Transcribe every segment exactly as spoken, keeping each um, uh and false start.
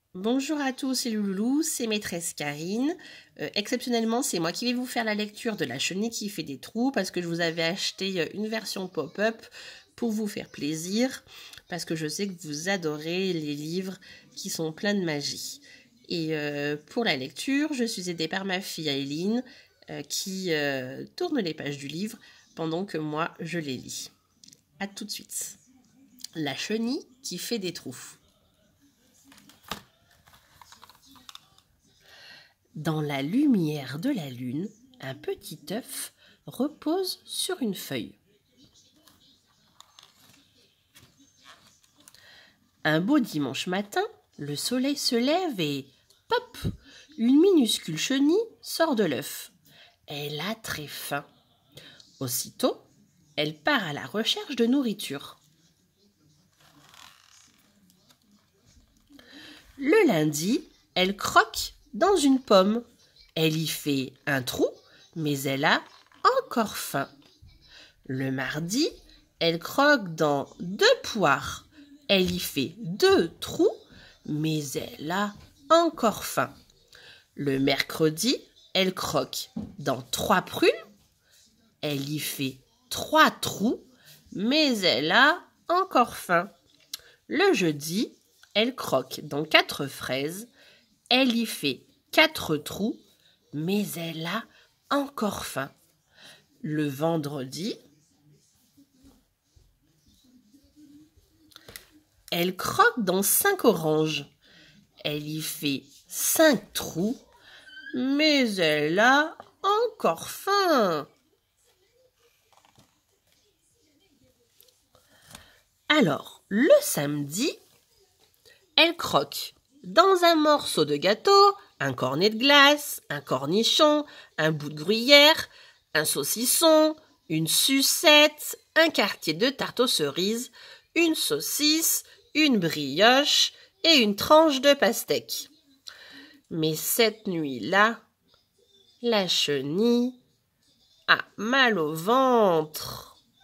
Bonjour à tous, c'est Loulou, c'est maîtresse Karine. Euh, exceptionnellement, c'est moi qui vais vous faire la lecture de La chenille qui fait des trous parce que je vous avais acheté une version pop-up pour vous faire plaisir parce que je sais que vous adorez les livres qui sont pleins de magie. Et euh, pour la lecture, je suis aidée par ma fille Aileen euh, qui euh, tourne les pages du livre pendant que moi je les lis. A tout de suite. La chenille qui fait des trous. Dans la lumière de la lune, un petit œuf repose sur une feuille. Un beau dimanche matin, le soleil se lève et pop, une minuscule chenille sort de l'œuf. Elle a très faim. Aussitôt, elle part à la recherche de nourriture. Le lundi, elle croque dans une pomme. Elle y fait un trou, mais elle a encore faim. Le mardi, elle croque dans deux poires. Elle y fait deux trous, mais elle a encore faim. Le mercredi, elle croque dans trois prunes. Elle y fait trois trous, mais elle a encore faim. Le jeudi, elle croque dans quatre fraises. Elle y fait quatre trous, mais elle a encore faim. Le vendredi, elle croque dans cinq oranges. Elle y fait cinq trous, mais elle a encore faim. Alors, le samedi, elle croque dans un morceau de gâteau, un cornet de glace, un cornichon, un bout de gruyère, un saucisson, une sucette, un quartier de tarte aux cerises, une saucisse, une brioche et une tranche de pastèque. Mais cette nuit-là, la chenille a mal au ventre.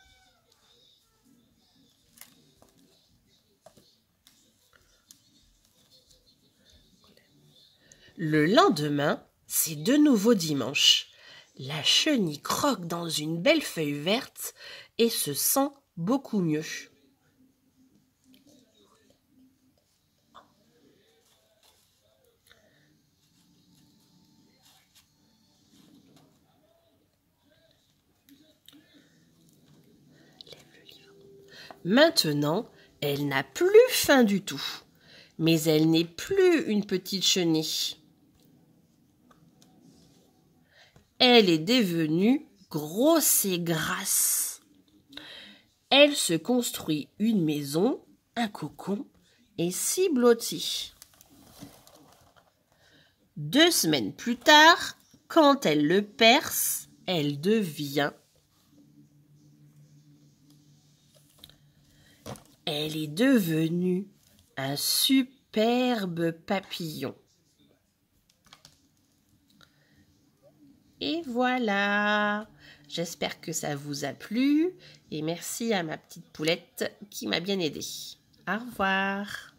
Le lendemain, c'est de nouveau dimanche. La chenille croque dans une belle feuille verte et se sent beaucoup mieux. Maintenant, elle n'a plus faim du tout, mais elle n'est plus une petite chenille. Elle est devenue grosse et grasse. Elle se construit une maison, un cocon et s'y blottit. Deux semaines plus tard, quand elle le perce, elle devient. Elle est devenue un superbe papillon. Et voilà, j'espère que ça vous a plu et merci à ma petite poulette qui m'a bien aidée. Au revoir.